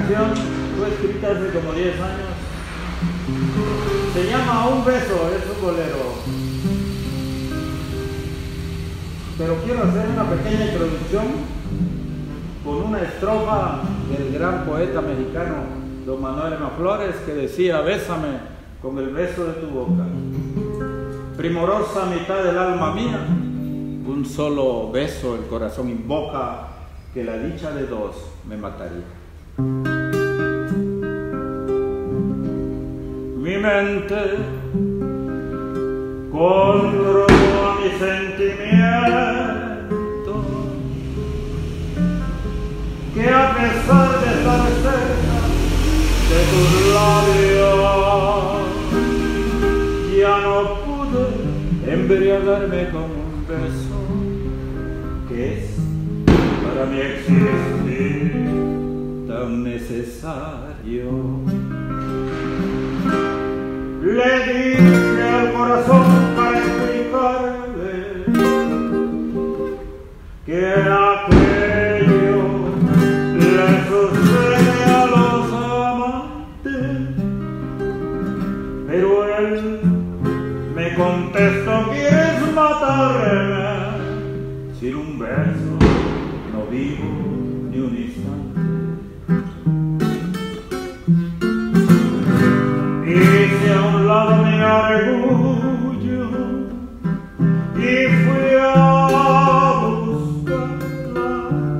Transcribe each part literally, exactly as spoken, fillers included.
canción fue escrita hace como diez años. Se llama Un beso, es un bolero. Pero quiero hacer una pequeña introducción con una estrofa del gran poeta mexicano don Manuel M. Flores, que decía: bésame con el beso de tu boca, primorosa mitad del alma mía, un solo beso el corazón invoca, que la dicha de dos me mataría. Mi mente controló a mi sentimiento, que a pesar de estar cerca de tus labios, ya no pude embriagarme con un beso, que es para mí existir tan necesario. Le dije al corazón para explicarle que aquello le sucede a los amantes, pero él me contestó: ¿quieres matarme? Sin un beso no vivo ni un instante. Hice a un lado mi orgullo y fui a buscarla,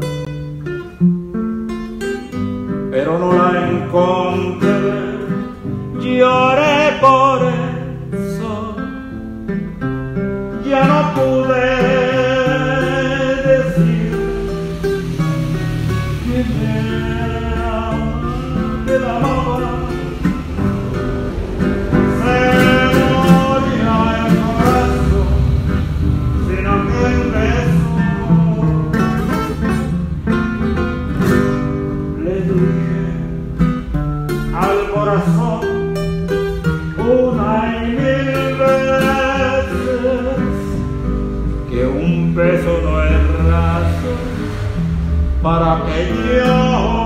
pero no la encontré. Lloré por eso, ya no pude decir que me, que la amaba. Una y mil veces que un beso no es razón para que yo